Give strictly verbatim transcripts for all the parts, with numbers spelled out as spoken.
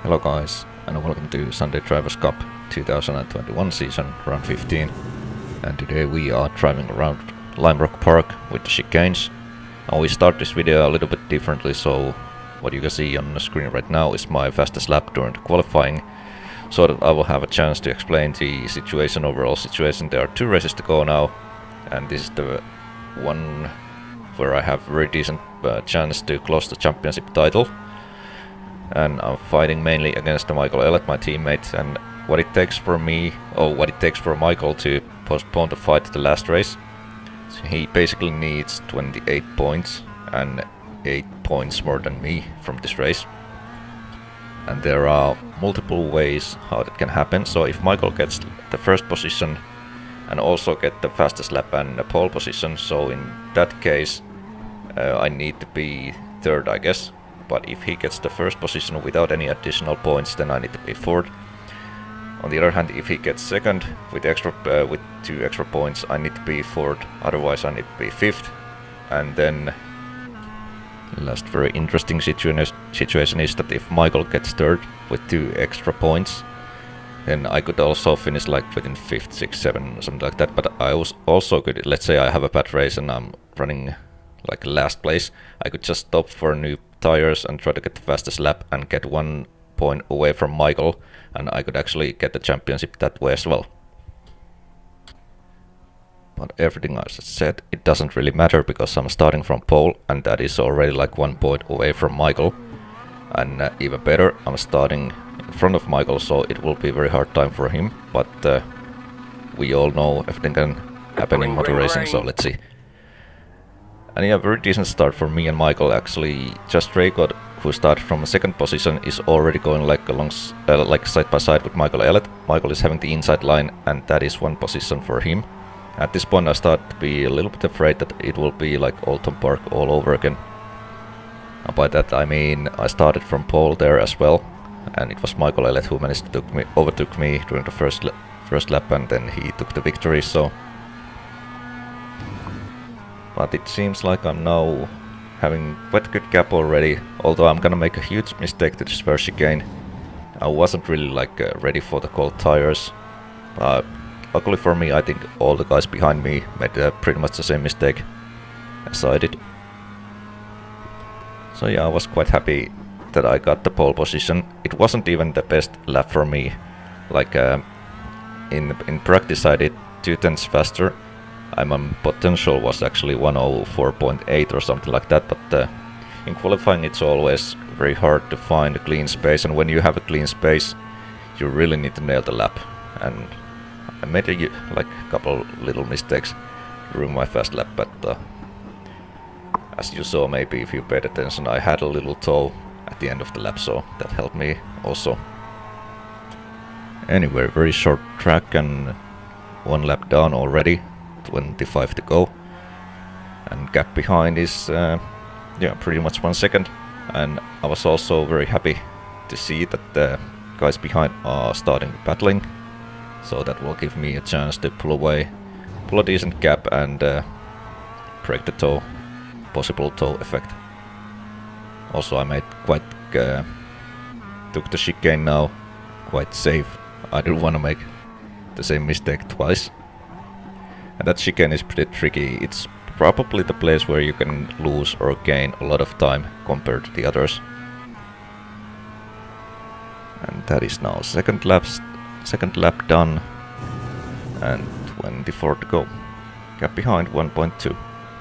Hello guys, and welcome to Sunday Drivers Cup twenty twenty-one season, round fifteen. And today we are driving around Lime Rock Park with the chicanes. And we start this video a little bit differently, so what you can see on the screen right now is my fastest lap during the qualifying, so that I will have a chance to explain the situation, overall situation. There are two races to go now, and this is the one where I have a very decent uh, chance to close the championship title. And I'm fighting mainly against Michael Elliott, my teammate, and what it takes for me, or what it takes for Michael to postpone the fight to the last race. So he basically needs twenty-eight points and eight points more than me from this race. And there are multiple ways how that can happen. So if Michael gets the first position and also get the fastest lap and the pole position, so in that case uh, I need to be third, I guess. But if he gets the first position without any additional points, then I need to be fourth. On the other hand, if he gets second with extra uh, with two extra points, I need to be fourth. Otherwise, I need to be fifth. And then last very interesting situa situation is that if Michael gets third with two extra points, then I could also finish like within fifth, sixth, seven, something like that. But I was also could, let's say I have a bad race and I'm running like last place, I could just stop for new tires and try to get the fastest lap and get one point away from Michael, and I could actually get the championship that way as well. But everything I just said, it doesn't really matter because I'm starting from pole, and that is already like one point away from Michael. And uh, even better, I'm starting in front of Michael, so it will be a very hard time for him. But uh, we all know everything can happen in motor racing, so let's see. And yeah, very decent start for me and Michael actually. Just Raycott, who started from a second position, is already going like along, uh, like side by side with Michael Elliott. Michael is having the inside line, and that is one position for him. At this point I start to be a little bit afraid that it will be like Oulton Park all over again. And by that I mean I started from pole there as well, and it was Michael Elliott who managed to took me, overtook me during the first, first lap, and then he took the victory, so... But it seems like I'm now having quite a good gap already, although I'm gonna make a huge mistake to this first chicane. I wasn't really like uh, ready for the cold tires. Uh, luckily for me, I think all the guys behind me made uh, pretty much the same mistake as I did. So yeah, I was quite happy that I got the pole position. It wasn't even the best lap for me. Like uh, in, in practice I did two tenths faster. My potential was actually one oh four point eight or something like that, but uh, in qualifying it's always very hard to find a clean space, and when you have a clean space you really need to nail the lap. And I made a like couple little mistakes during my fast lap, but uh, as you saw maybe if you paid attention, I had a little toe at the end of the lap, so that helped me also. Anyway, very short track and one lap down already. twenty-five to go, and gap behind is uh, yeah, pretty much one second. And I was also very happy to see that the guys behind are starting battling, so that will give me a chance to pull away, pull a decent gap and uh, break the toe, possible toe effect. Also I made quite uh, took the chicane now quite safe. I didn't want to make the same mistake twice. And that chicane is pretty tricky. It's probably the place where you can lose or gain a lot of time compared to the others. And that is now second lap, second lap done, and twenty-four to go. Gap behind one point two.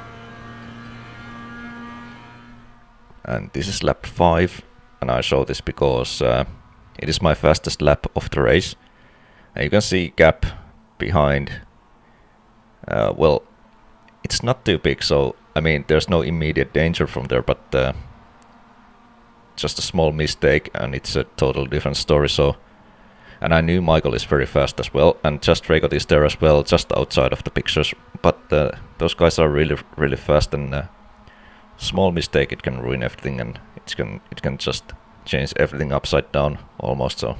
And this is lap five, and I show this because uh, it is my fastest lap of the race. And you can see gap behind. Uh, well, it's not too big, so I mean there's no immediate danger from there, but uh, just a small mistake and it's a total different story. So, and I knew Michael is very fast as well, and Just Raycott is there as well, just outside of the pictures, but uh, those guys are really really fast, and uh, small mistake it can ruin everything, and it can it can just change everything upside down almost. So,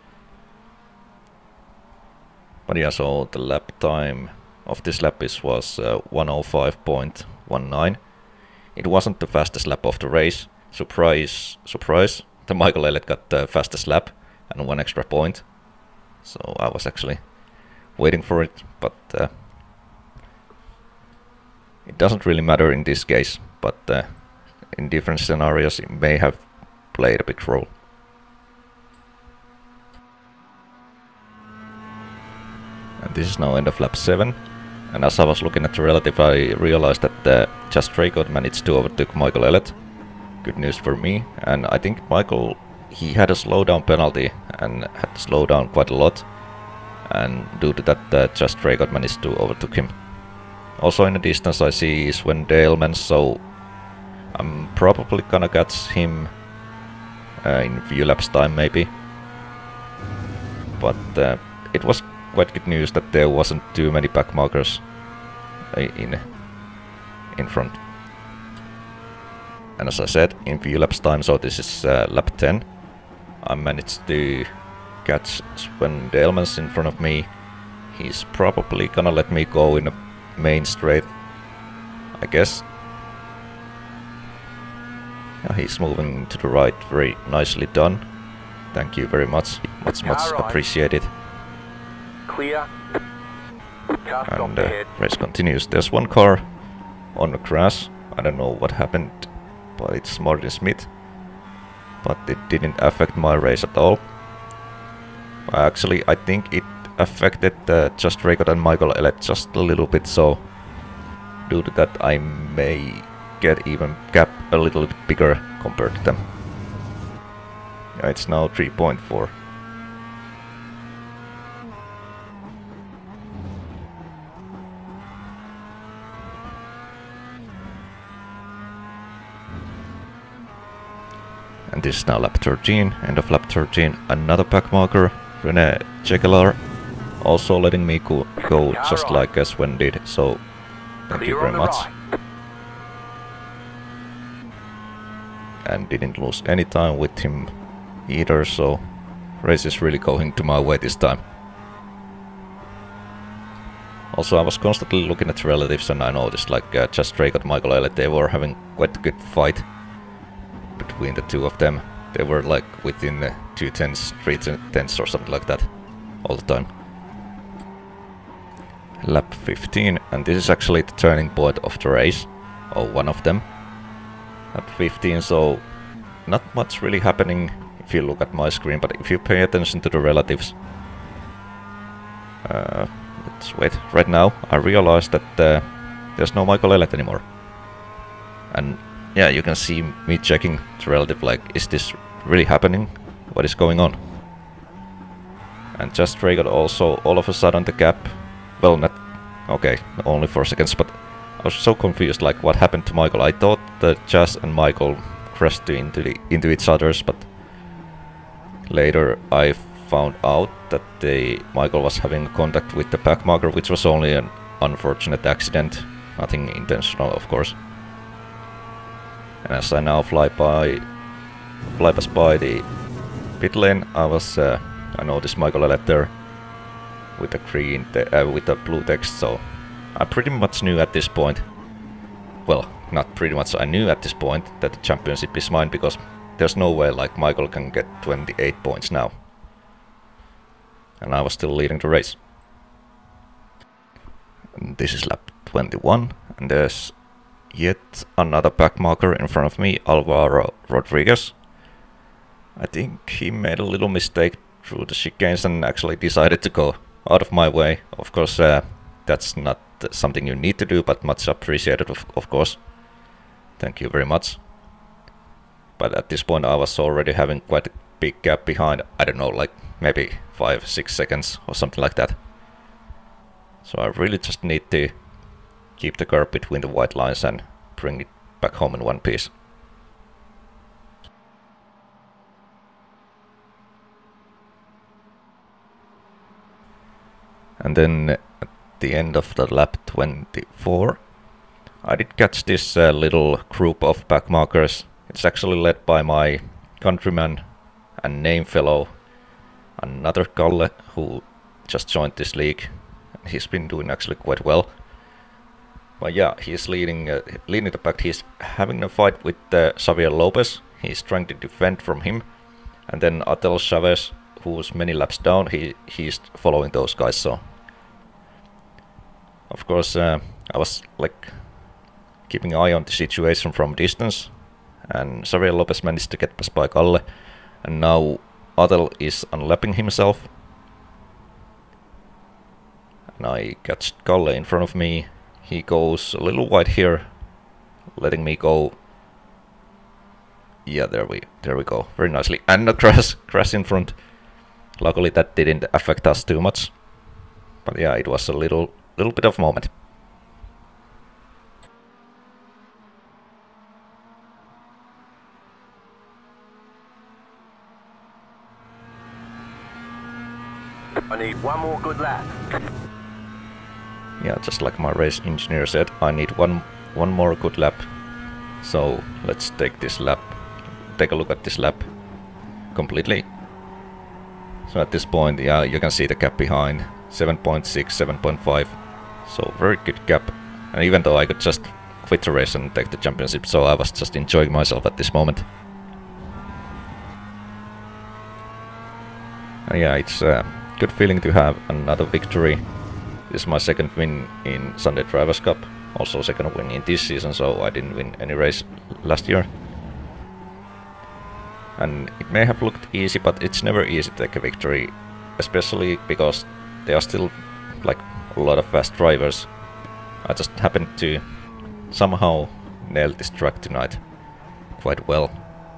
but yeah, so the lap time of this lap is was uh, one oh five point one nine. It wasn't the fastest lap of the race, surprise, surprise, the Michael Elliott got the fastest lap and one extra point. So I was actually waiting for it, but uh, it doesn't really matter in this case, but uh, in different scenarios it may have played a big role. And this is now end of lap seven, and as I was looking at the relative I realized that uh, just Raikkonen managed to overtake Michael Elliott. Good news for me, and I think Michael, he had a slowdown penalty and had to slow down quite a lot, and due to that uh, just Raikkonen managed to overtake him. Also in the distance I see Sven Dahlman, so I'm probably gonna catch him uh, in few laps time maybe. But uh, it was quite good news that there wasn't too many back markers uh, in in front. And as I said, in few laps time, so this is uh, lap ten, I managed to catch Sven Dahlmans in front of me. He's probably gonna let me go in the main straight, I guess. Yeah, he's moving to the right, very nicely done. Thank you very much, much much appreciated. Clear. And uh, race continues. There's one car on the grass. I don't know what happened, but it's Martin Smith. But it didn't affect my race at all. Actually, I think it affected uh, just Raikkonen and Michael Elliott just a little bit, so due to that I may get even gap a little bit bigger compared to them. Yeah, it's now three point four. And this is now lap thirteen, end of lap thirteen, another back marker, René Chekelar, also letting me go, go just like as Sven did, so thank you very much. And didn't lose any time with him either, so race is really going to my way this time. Also, I was constantly looking at the relatives and I noticed like uh, just Raikkonen, Michael Elliott, they were having quite a good fight between the two of them. They were like within uh, two tenths, three tenths or something like that all the time. Lap fifteen, and this is actually the turning point of the race, or one of them. Lap fifteen, so not much really happening if you look at my screen, but if you pay attention to the relatives. Uh, let's wait. Right now I realized that uh, there's no Michael Elliott anymore. And yeah, you can see me checking the relative, like, is this really happening? What is going on? And just Raikkonen also, all of a sudden the gap, well, not, okay, only four seconds, but I was so confused, like, what happened to Michael? I thought that Jazz and Michael crashed into, the, into each other's, but later I found out that the Michael was having contact with the back marker, which was only an unfortunate accident, nothing intentional, of course. And as I now fly by, fly past by the pit lane, I was, uh, I noticed Michael Elliott there with the green, uh, with the blue text. So I pretty much knew at this point, well, not pretty much, I knew at this point that the championship is mine, because there's no way like Michael can get twenty-eight points now, and I was still leading the race. And this is lap twenty-one, and there's yet another back marker in front of me, Alvaro Rodriguez. I think he made a little mistake through the chicanes and actually decided to go out of my way. Of course, uh, that's not something you need to do, but much appreciated, of, of course. Thank you very much. But at this point I was already having quite a big gap behind, I don't know, like maybe five, six seconds or something like that. So I really just need to keep the car between the white lines and bring it back home in one piece. And then at the end of the lap twenty-four, I did catch this uh, little group of back markers. It's actually led by my countryman and name fellow, another Kalle, who just joined this league. He's been doing actually quite well. But yeah, he's leading, uh, leading the pack. He's having a fight with uh, Xavier Lopez. He's trying to defend from him. And then Atel Chavez, who's many laps down, he he's following those guys. So of course uh, I was like keeping an eye on the situation from distance, and Xavier Lopez managed to get past by Kalle, and now Atel is unlapping himself. And I catch Kalle in front of me. He goes a little wide here, letting me go. Yeah, there we there we go, very nicely. And a crash crash in front. Luckily that didn't affect us too much. But yeah, it was a little little bit of moment. I need one more good lap. Yeah, just like my race engineer said, I need one one more good lap. So let's take this lap, take a look at this lap completely. So at this point, yeah, you can see the gap behind, seven point six, seven point five. So very good gap. And even though I could just quit the race and take the championship, so I was just enjoying myself at this moment. And yeah, it's a good feeling to have another victory. This is my second win in Sunday Drivers' Cup, also second win in this season, so I didn't win any race last year. And it may have looked easy, but it's never easy to take a victory, especially because there are still like a lot of fast drivers. I just happened to somehow nail this track tonight quite well.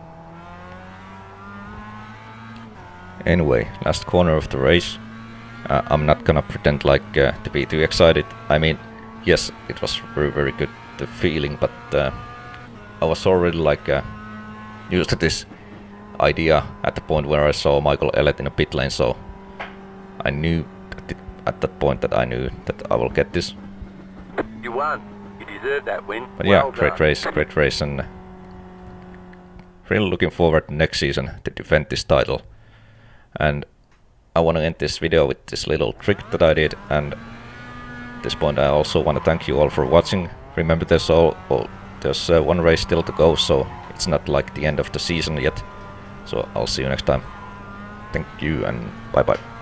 Anyway, last corner of the race. Uh, I'm not gonna pretend like uh, to be too excited. I mean, yes, it was very very good, the feeling, but uh, I was already like uh, used to this idea at the point where I saw Michael Elliott in a pit lane, so I knew at, it, at that point that I knew that I will get this. You won. You deserve that win. But well yeah, great done. race, great race, and really looking forward to next season to defend this title. And I want to end this video with this little trick that I did, and at this point I also want to thank you all for watching. Remember, there's all, all there's uh, one race still to go, so it's not like the end of the season yet. So I'll see you next time. Thank you and bye bye.